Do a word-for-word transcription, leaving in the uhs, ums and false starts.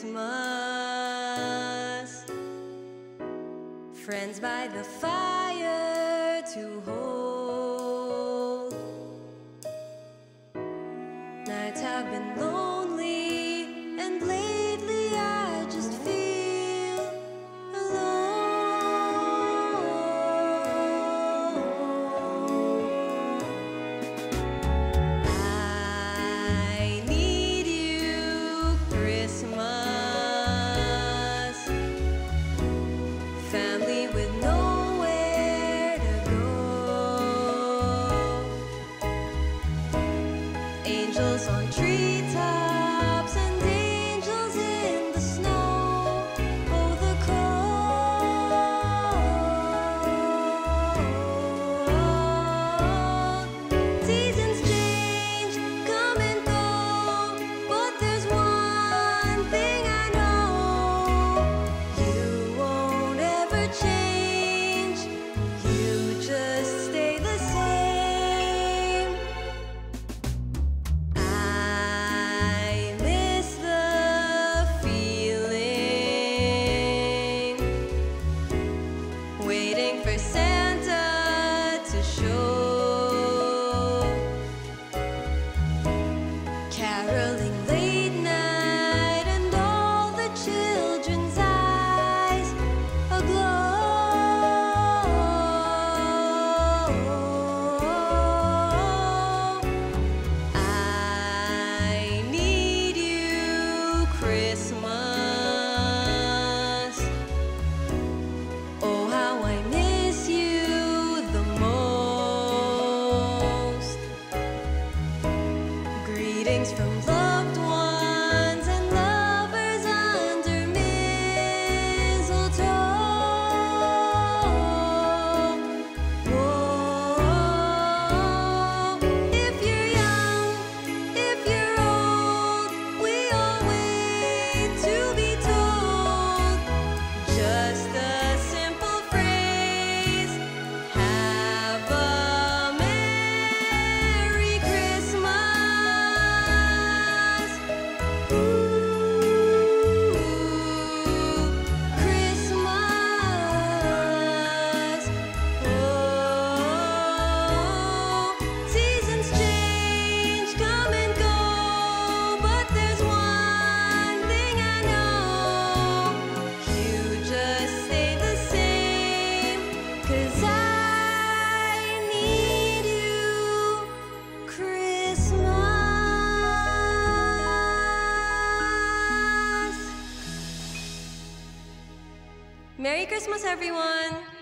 Christmas. Friends by the fire to hold. Nights have been lonely, and lately I just feel alone. I need you, Christmas. Family with nowhere to go. Angels on treetops and angels in the snow. Oh, the cold. Seasons change, come and go, but there's one thing I know. You won't ever change. You just stay the same. I miss the feeling, waiting for Santa to show, caroling late night and all the children's eyes aglow. I need you, Christmas. Oh, how I miss you the most. Greetings from loved ones and lovers under mistletoe. Whoa. If you're young, if you're old, we all wait to be told just a simple phrase: have a Merry Christmas. Ooh, Christmas. Oh, seasons change, come and go, but there's one thing I know. You just stay the same, 'cause I need you, Christmas. Merry Christmas, everyone!